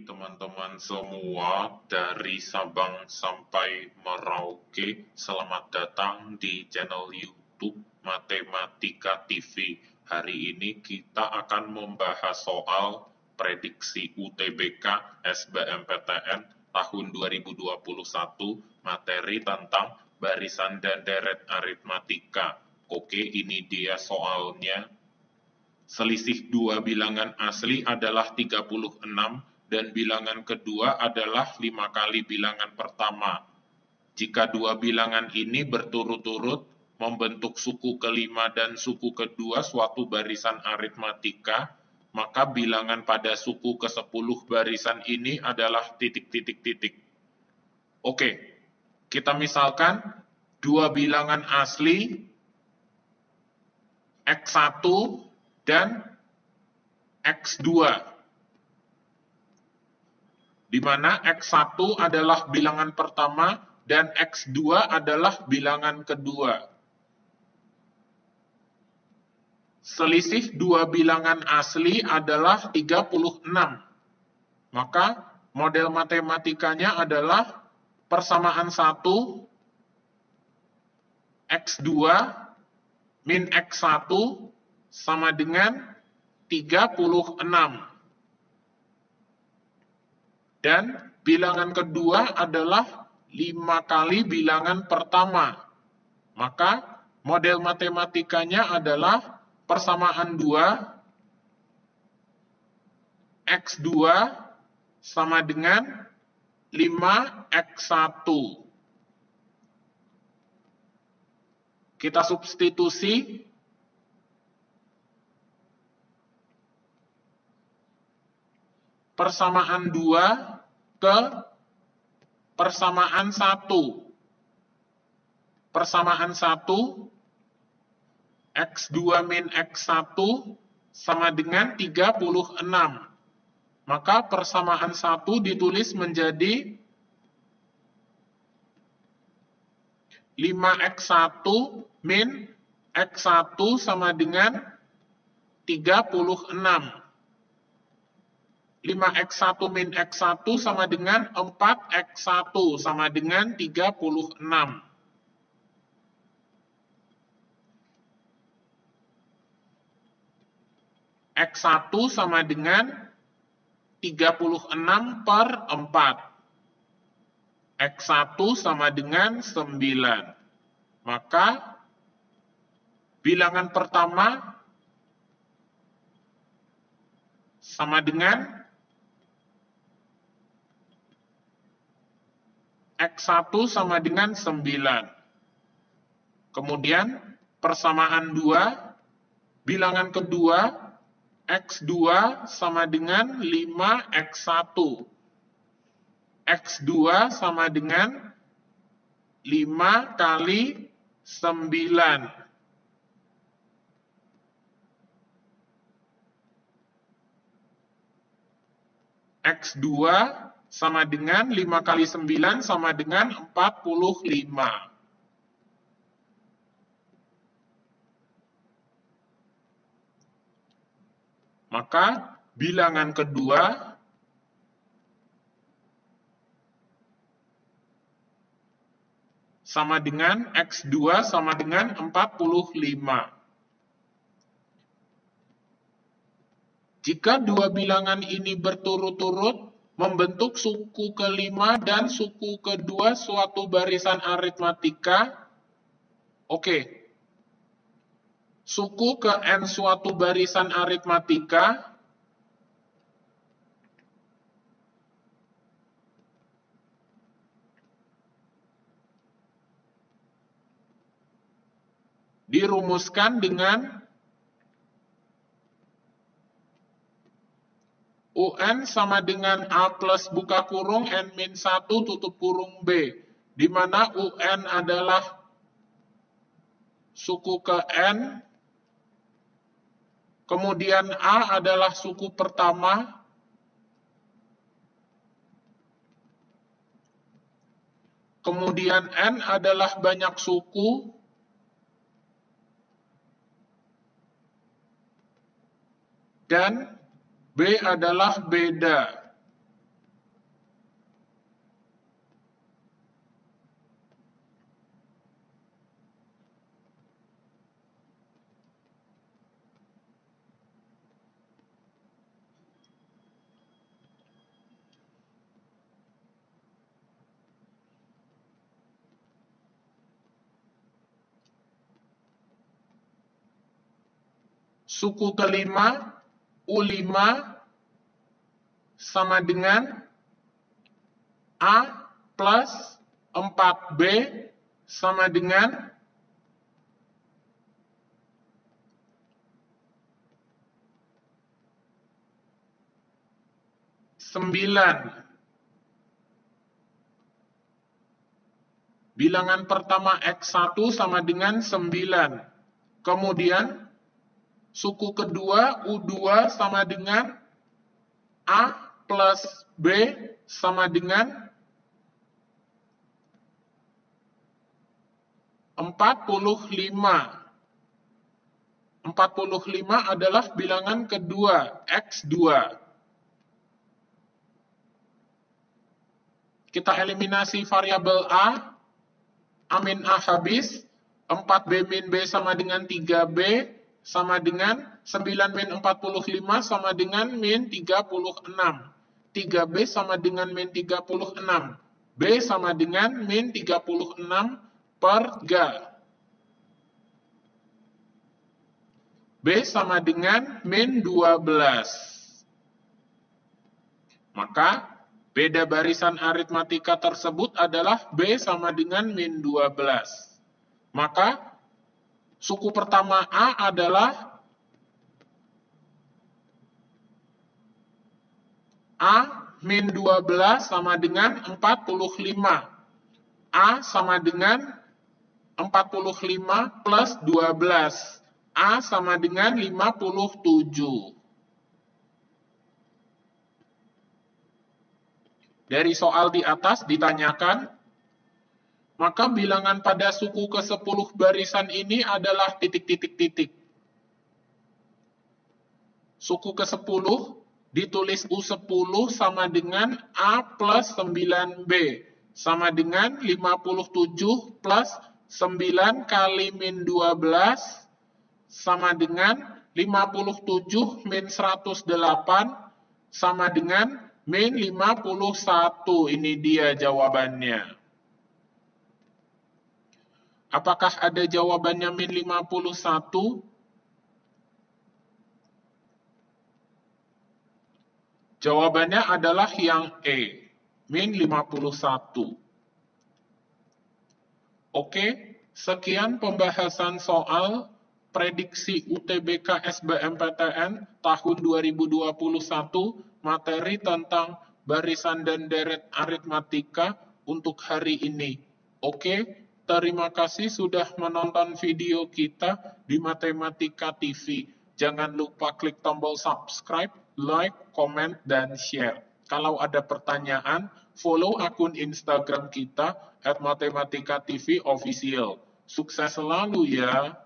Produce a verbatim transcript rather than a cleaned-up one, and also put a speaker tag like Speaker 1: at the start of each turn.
Speaker 1: teman-teman semua dari Sabang sampai Merauke. Selamat datang di channel YouTube Matematika T V. Hari ini kita akan membahas soal prediksi U T B K S B M P T N tahun dua ribu dua puluh satu, materi tentang barisan dan deret aritmatika. Oke, ini dia soalnya. Selisih dua bilangan asli adalah tiga puluh enam dan bilangan kedua adalah lima kali bilangan pertama. Jika dua bilangan ini berturut-turut membentuk suku kelima dan suku kedua suatu barisan aritmatika, maka bilangan pada suku kesepuluh barisan ini adalah titik-titik-titik. Oke, kita misalkan dua bilangan asli X satu dan X dua, di mana X satu adalah bilangan pertama dan X dua adalah bilangan kedua. Selisih dua bilangan asli adalah tiga puluh enam. Maka model matematikanya adalah persamaan satu X dua min X satu sama dengan tiga puluh enam. Dan bilangan kedua adalah lima kali bilangan pertama. Maka model matematikanya adalah persamaan dua X dua sama dengan lima X satu. Kita substitusi. Persamaan dua ke persamaan satu. Persamaan satu, X dua min X satu sama dengan tiga puluh enam. Maka persamaan satu ditulis menjadi lima X satu min X satu sama dengan tiga puluh enam. lima X satu min X satu sama dengan empat X satu sama dengan tiga puluh enam. X satu sama dengan tiga puluh enam per empat. X satu sama dengan sembilan. Maka bilangan pertama sama dengan X satu sama dengan sembilan. Kemudian persamaan dua, bilangan kedua X dua sama dengan lima X satu. X dua sama dengan lima kali sembilan. X dua sama dengan lima kali sembilan sama dengan empat puluh lima. Maka bilangan kedua sama dengan X dua sama dengan empat puluh lima. Jika dua bilangan ini berturut-turut membentuk suku kelima dan suku kedua suatu barisan aritmatika, oke. Suku ke N suatu barisan aritmatika dirumuskan dengan U N sama dengan A plus buka kurung N min satu tutup kurung B, di mana U N adalah suku ke N, kemudian A adalah suku pertama, kemudian N adalah banyak suku, dan B adalah beda. Suku kelima, U lima sama dengan A plus empat B sama dengan sembilan. Bilangan pertama X satu sama dengan sembilan. Kemudian suku kedua U dua sama dengan A plus B sama dengan empat puluh lima. empat puluh lima adalah bilangan kedua, X dua. Kita eliminasi variabel A, A min A habis, empat B min B sama dengan tiga B, sama dengan sembilan min empat puluh lima sama dengan min tiga puluh enam. tiga B sama dengan min tiga puluh enam. B sama dengan min tiga puluh enam per G. B sama dengan min dua belas. Maka beda barisan aritmatika tersebut adalah B sama dengan min dua belas. Maka suku pertama A adalah A min dua belas sama dengan empat puluh lima. A sama dengan empat puluh lima plus dua belas. A sama dengan lima puluh tujuh. Dari soal di atas ditanyakan, maka bilangan pada suku ke sepuluh barisan ini adalah titik-titik-titik. Suku ke sepuluh ditulis U sepuluh sama dengan A plus sembilan B, sama dengan lima puluh tujuh plus sembilan kali min dua belas, sama dengan lima puluh tujuh min seratus delapan, sama dengan min lima puluh satu. Ini dia jawabannya. Apakah ada jawabannya min lima puluh satu? Jawabannya adalah yang E, min lima puluh satu. Oke, sekian pembahasan soal prediksi U T B K S B M P T N tahun dua ribu dua puluh satu, materi tentang barisan dan deret aritmatika untuk hari ini. Oke, terima kasih sudah menonton video kita di Matematika T V. Jangan lupa klik tombol subscribe, like, comment, dan share. Kalau ada pertanyaan, follow akun Instagram kita at Matematika T V Official. Sukses selalu ya!